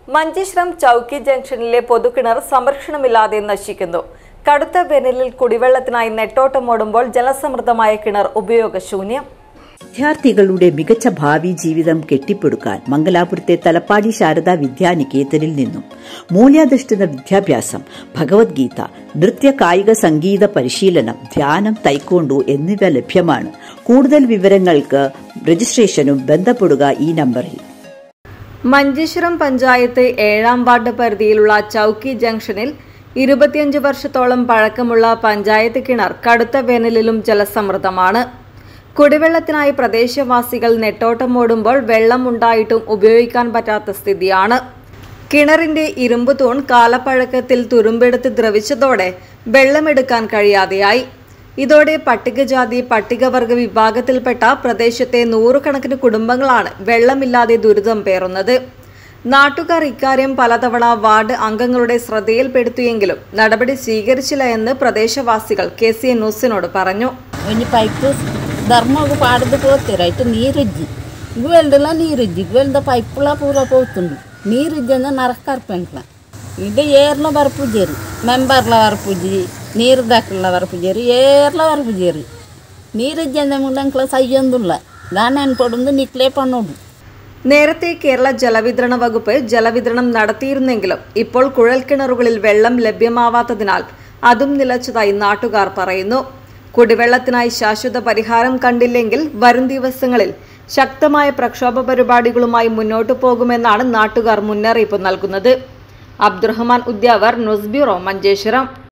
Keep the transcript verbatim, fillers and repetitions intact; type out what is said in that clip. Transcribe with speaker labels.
Speaker 1: മഞ്ചേശ്വരം ചൗക്കി ജംഗ്ഷനിലെ പൊതുകിണർ സംരക്ഷണമില്ലാതെ നശിക്കുന്നു. കടുത്ത വേനലിൽ കുടിവെള്ളത്തിനായി നെട്ടോട്ടമോടുമ്പോൾ ജലസമൃദ്ധമായ കിണർ ഉപയോഗശൂന്യം.
Speaker 2: വിദ്യാർത്ഥികളുടെ മികച്ച ഭാവി ജീവിതം കെട്ടിപ്പടുക്കാൻ മംഗലാപുരത്തെ തലപ്പാടി ശാരദാ വിദ്യാനികേതനിൽ നിന്നും മൂല്യാധിഷ്ഠിത വിദ്യാഭ്യാസം, ഭഗവത്ഗീത, നൃത്യ കായിക സംഗീത പരിശീലനം, ധ്യാനം, തൈക്കോണ്ടു എന്നിവ ലഭ്യമാണ്. കൂടുതൽ വിവരങ്ങൾക്ക് രജിസ്ട്രേഷനും ബന്ധപ്പെടുക ഈ നമ്പറിൽ.
Speaker 1: മഞ്ചേശ്വരം പഞ്ചായത്ത് ഏഴാം വാർഡ് പരിധിയിലുള്ള ചൗക്കി ജംഗ്ഷനിൽ ഇരുപത്തിയഞ്ച് വർഷത്തോളം പഴക്കമുള്ള പഞ്ചായത്ത് കിണർ കടുത്ത വേനലിലും ജലസമൃദ്ധമാണ്. കുടിവെള്ളത്തിനായി പ്രദേശവാസികൾ നെട്ടോട്ടമോടുമ്പോൾ വെള്ളം ഉണ്ടായിട്ടും ഉപയോഗിക്കാൻ പറ്റാത്ത സ്ഥിതിയാണ്. കിണറിന്റെ ഇരുമ്പ് തൂൺ കാലപ്പഴക്കത്തിൽ തുരുമ്പെടുത്ത് ദ്രവിച്ചതോടെ വെള്ളമെടുക്കാൻ കഴിയാതെയായി. ഇതോടെ പട്ടികജാതി പട്ടികവർഗ വിഭാഗത്തിൽപ്പെട്ട പ്രദേശത്തെ നൂറുകണക്കിന് കുടുംബങ്ങളാണ് വെള്ളമില്ലാതെ ദുരിതം പേറുന്നത്. നാട്ടുകാർ ഇക്കാര്യം പലതവണ വാർഡ് അംഗങ്ങളുടെ ശ്രദ്ധയിൽപ്പെടുത്തിയെങ്കിലും നടപടി സ്വീകരിച്ചില്ല എന്ന് പ്രദേശവാസികൾ കെ സി എൻ ന്യൂസിനോട് പറഞ്ഞു.
Speaker 3: ಧರ್ಮಗೂ ಪಾಡದು ಹೋಗ್ತಿರಾಯ್ತು ನೀರಿಜ್ಜಿ ಇವೆಲ್ದೆಲ್ಲ ನೀರಿಜ್ಜಿ ಇವೆಲ್ದ ಪೈಪ್ಲ ಪೂರ ಹೋಗ್ತುಂಡು ನೀರಿಜ್ಜಿ ಅಂದ್ರೆ ನರಕ ಕರ್ಪೆಂಟ್ಲ ಇದು ಏರ್ಲ ವರಪೂಜೇರಿ ಮೆಂಬರ್ಲ ವರಪೂಜಿ ನೀರು ದಾಖಲ ವರಪೂಜೇರಿ ಏರ್ಲ ವರಪೂಜೇರಿ ನೀರಿಜ್ಜಿ ಅಂದ್ರೆ ಮುಂದಂಕ್ಲ സയ്യൊന്നുമില്ല ഞാൻ പൊടുന്ന് നിക്ലേ പണോടു.
Speaker 1: നേരത്തെ കേരള ജലവിതരണ വകുപ്പ് ജലവിതരണം നടത്തിയിരുന്നെങ്കിലും ഇപ്പോൾ കുഴൽക്കിണറുകളിൽ വെള്ളം ലഭ്യമാവാത്തതിനാൽ അതും നിലച്ചതായി നാട്ടുകാർ പറയുന്നു. കുടിവെള്ളത്തിനായി ശാശ്വത പരിഹാരം കണ്ടില്ലെങ്കിൽ വരും ദിവസങ്ങളിൽ ശക്തമായ പ്രക്ഷോഭ പരിപാടികളുമായി മുന്നോട്ടു പോകുമെന്നാണ് നാട്ടുകാർ മുന്നറിയിപ്പ് നൽകുന്നത്. Abdurahman Udyavar, news bureau, Manjeshwaram.